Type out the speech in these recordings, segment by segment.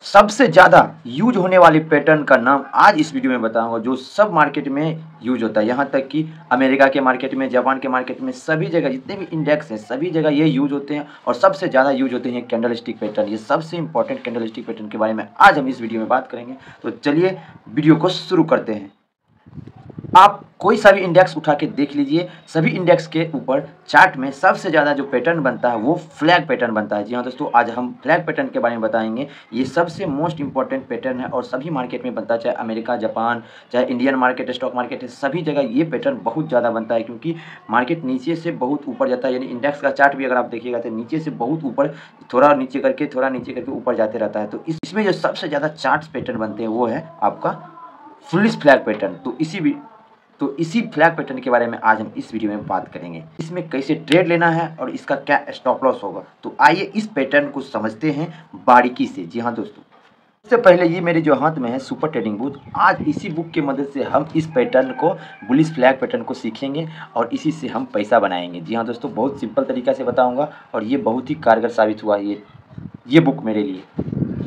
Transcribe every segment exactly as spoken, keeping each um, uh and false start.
सबसे ज़्यादा यूज होने वाली पैटर्न का नाम आज इस वीडियो में बताऊंगा, जो सब मार्केट में यूज होता है। यहाँ तक कि अमेरिका के मार्केट में, जापान के मार्केट में, सभी जगह जितने भी इंडेक्स हैं सभी जगह ये यूज होते हैं और सबसे ज़्यादा यूज होते हैं कैंडल स्टिक पैटर्न। ये सबसे इंपॉर्टेंट कैंडल स्टिक पैटर्न के बारे में आज हम इस वीडियो में बात करेंगे। तो चलिए वीडियो को शुरू करते हैं। आप कोई सा भी इंडेक्स उठा के देख लीजिए, सभी इंडेक्स के ऊपर चार्ट में सबसे ज़्यादा जो पैटर्न बनता है वो फ्लैग पैटर्न बनता है। जी हाँ दोस्तों, आज हम फ्लैग पैटर्न के बारे में बताएंगे। ये सबसे मोस्ट इंपॉर्टेंट पैटर्न है और सभी मार्केट में बनता है, चाहे अमेरिका, जापान, चाहे इंडियन मार्केट, स्टॉक मार्केट है, सभी जगह ये पैटर्न बहुत ज़्यादा बनता है क्योंकि मार्केट नीचे से बहुत ऊपर जाता है। यानी इंडेक्स का चार्ट भी अगर आप देखिएगा तो नीचे से बहुत ऊपर, थोड़ा नीचे करके थोड़ा नीचे करके ऊपर जाते रहता है। तो इसमें जो सबसे ज़्यादा चार्ट पैटर्न बनते हैं वो है आपका बुलिश फ्लैग पैटर्न। तो इसी भी तो इसी फ्लैग पैटर्न के बारे में आज हम इस वीडियो में बात करेंगे। इसमें कैसे ट्रेड लेना है और इसका क्या स्टॉप लॉस होगा। तो आइए इस पैटर्न को समझते हैं बारीकी से। जी हाँ दोस्तों, इससे पहले ये मेरे जो हाथ में है सुपर ट्रेडिंग बुक, आज इसी बुक की मदद से हम इस पैटर्न को, बुलिश फ्लैग पैटर्न को सीखेंगे और इसी से हम पैसा बनाएंगे। जी हाँ दोस्तों, बहुत सिंपल तरीका से बताऊँगा और ये बहुत ही कारगर साबित हुआ ये ये बुक मेरे लिए।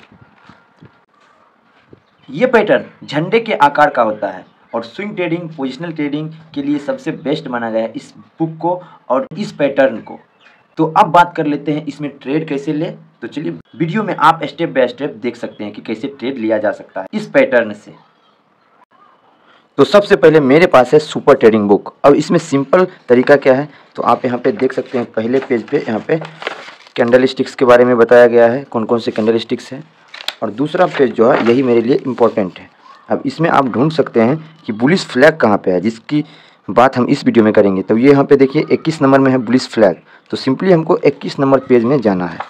ये पैटर्न झंडे के आकार का होता है और स्विंग ट्रेडिंग, पोजिशनल ट्रेडिंग के लिए सबसे बेस्ट माना गया है इस बुक को और इस पैटर्न को। तो अब बात कर लेते हैं इसमें ट्रेड कैसे ले। तो चलिए वीडियो में आप स्टेप बाय स्टेप देख सकते हैं कि कैसे ट्रेड लिया जा सकता है इस पैटर्न से। तो सबसे पहले मेरे पास है सुपर ट्रेडिंग बुक। अब इसमें सिंपल तरीका क्या है तो आप यहाँ पे देख सकते हैं। पहले पेज पे यहाँ पे कैंडल स्टिक्स के बारे में बताया गया है, कौन कौन से कैंडल स्टिक्स हैं, और दूसरा पेज जो है यही मेरे लिए इम्पोर्टेंट है। अब इसमें आप ढूंढ सकते हैं कि बुलिश फ्लैग कहाँ पे है, जिसकी बात हम इस वीडियो में करेंगे। तो ये यहाँ पे देखिए इक्कीस नंबर में है बुलिश फ्लैग। तो सिंपली हमको इक्कीस नंबर पेज में जाना है।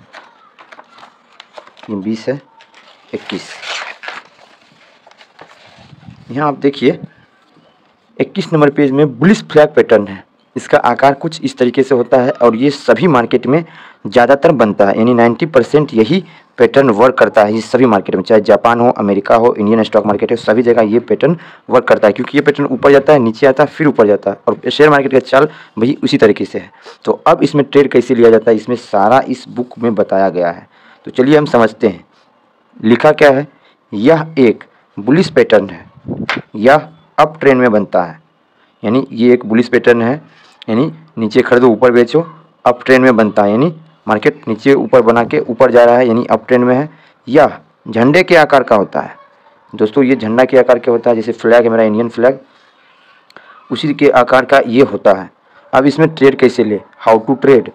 ये बीस है, इक्कीस। यहाँ आप देखिए इक्कीस नंबर पेज में बुलिश फ्लैग पैटर्न है। इसका आकार कुछ इस तरीके से होता है और ये सभी मार्केट में ज़्यादातर बनता है। यानी नब्बे परसेंट यही पैटर्न वर्क करता है इस सभी मार्केट में, चाहे जापान हो, अमेरिका हो, इंडियन स्टॉक मार्केट हो, सभी जगह ये पैटर्न वर्क करता है क्योंकि ये पैटर्न ऊपर जाता है, नीचे आता है, फिर ऊपर जाता है और शेयर मार्केट का चाल वही उसी तरीके से है। तो अब इसमें ट्रेड कैसे लिया जाता है इसमें सारा इस बुक में बताया गया है। तो चलिए हम समझते हैं। लिखा क्या है, यह एक बुलिश पैटर्न है, यह अप ट्रेंड में बनता है। यानी ये एक बुलिश पैटर्न है, यानी नीचे खरीदो ऊपर बेचो, अप ट्रेंड में बनता है। यानी मार्केट नीचे ऊपर बना के ऊपर जा रहा है, यानी अप ट्रेंड में है। यह झंडे के आकार का होता है। दोस्तों ये झंडा के आकार के होता है, जैसे फ्लैग है मेरा इंडियन फ्लैग, उसी के आकार का ये होता है। अब इसमें ट्रेड कैसे ले, हाउ टू ट्रेड।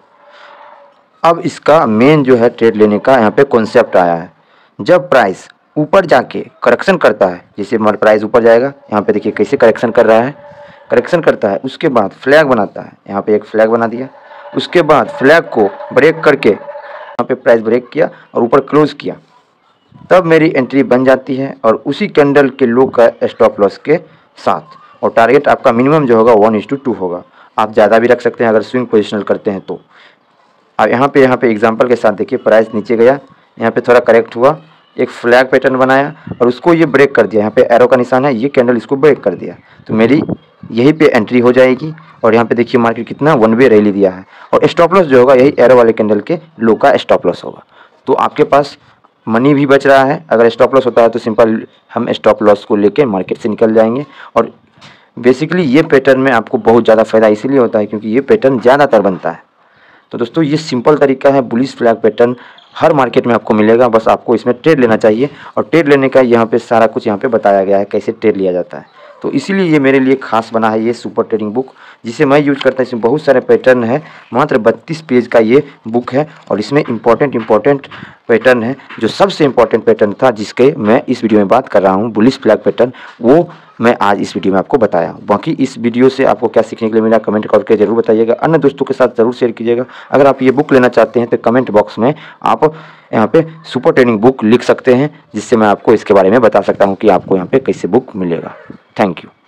अब इसका मेन जो है ट्रेड लेने का यहाँ पे कॉन्सेप्ट आया है। जब प्राइस ऊपर जाके करेक्शन करता है, जैसे हमारा प्राइस ऊपर जाएगा, यहाँ पे देखिए कैसे करेक्शन कर रहा है, करेक्शन करता है, उसके बाद फ्लैग बनाता है। यहाँ पे एक फ्लैग बना दिया, उसके बाद फ्लैग को ब्रेक करके यहाँ पे प्राइस ब्रेक किया और ऊपर क्लोज किया, तब मेरी एंट्री बन जाती है और उसी कैंडल के लो का स्टॉप लॉस के साथ। और टारगेट आपका मिनिमम जो होगा वन इज टू टू होगा। आप ज़्यादा भी रख सकते हैं अगर स्विंग पोजिशनल करते हैं तो। अब यहाँ पे यहाँ पे एग्जांपल के साथ देखिए, प्राइस नीचे गया, यहाँ पे थोड़ा करेक्ट हुआ, एक फ्लैग पैटर्न बनाया और उसको ये ब्रेक कर दिया। यहाँ पे एरो का निशान है, ये कैंडल इसको ब्रेक कर दिया, तो मेरी यहीं पे एंट्री हो जाएगी। और यहाँ पे देखिए मार्केट कितना वन वे रैली दिया है और स्टॉप लॉस जो होगा यही एरो वाले कैंडल के लो का स्टॉप लॉस होगा। तो आपके पास मनी भी बच रहा है। अगर स्टॉप लॉस होता है तो सिंपल हम स्टॉप लॉस को लेके मार्केट से निकल जाएंगे। और बेसिकली ये पैटर्न में आपको बहुत ज़्यादा फायदा इसीलिए होता है क्योंकि ये पैटर्न ज़्यादातर बनता है। तो दोस्तों ये सिंपल तरीका है, बुलिश फ्लैग पैटर्न हर मार्केट में आपको मिलेगा, बस आपको इसमें ट्रेड लेना चाहिए। और ट्रेड लेने का यहाँ पे सारा कुछ यहाँ पे बताया गया है कैसे ट्रेड लिया जाता है। तो इसीलिए ये मेरे लिए खास बना है ये सुपर ट्रेडिंग बुक, जिसे मैं यूज करता हूँ। इसमें बहुत सारे पैटर्न है, मात्र बत्तीस पेज का ये बुक है और इसमें इंपॉर्टेंट इंपॉर्टेंट पैटर्न है। जो सबसे इंपॉर्टेंट पैटर्न था जिसके मैं इस वीडियो में बात कर रहा हूँ, बुलिश फ्लैग पैटर्न, वो मैं आज इस वीडियो में आपको बताया हूँ। बाकी इस वीडियो से आपको क्या सीखने के लिए मिला कमेंट करके जरूर बताइएगा, अन्य दोस्तों के साथ जरूर शेयर कीजिएगा। अगर आप ये बुक लेना चाहते हैं तो कमेंट बॉक्स में आप यहाँ पे सुपर ट्रेडिंग बुक लिख सकते हैं, जिससे मैं आपको इसके बारे में बता सकता हूँ कि आपको यहाँ पे कैसे बुक मिलेगा। Thank you.